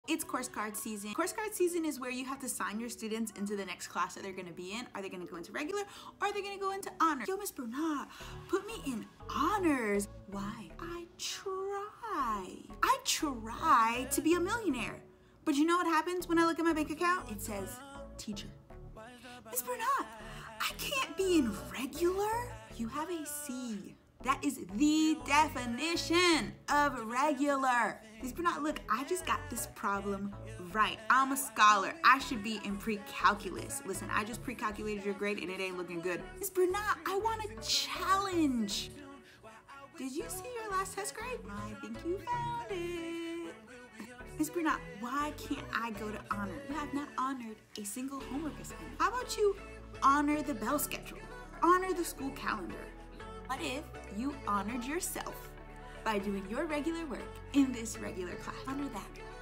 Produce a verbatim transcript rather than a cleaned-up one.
It's course card season. Course card season is where you have to sign your students into the next class that they're gonna be in. Are they gonna go into regular or are they gonna go into honors? Yo, Miss Bernard, put me in honors. Why? I try. I try to be a millionaire. But you know what happens when I look at my bank account? It says teacher. Miss Bernard, I can't be in regular. You have a C. That is the definition of regular. Miss Bernard, look, I just got this problem right. I'm a scholar. I should be in pre-calculus. Listen, I just pre-calculated your grade and it ain't looking good. Miss Bernard, I want a challenge. Did you see your last test grade? I think you found it. Miss Bernard, why can't I go to honor? You have not honored a single homework assignment. How about you honor the bell schedule? Honor the school calendar. What if you honored yourself by doing your regular work in this regular class? Honor that.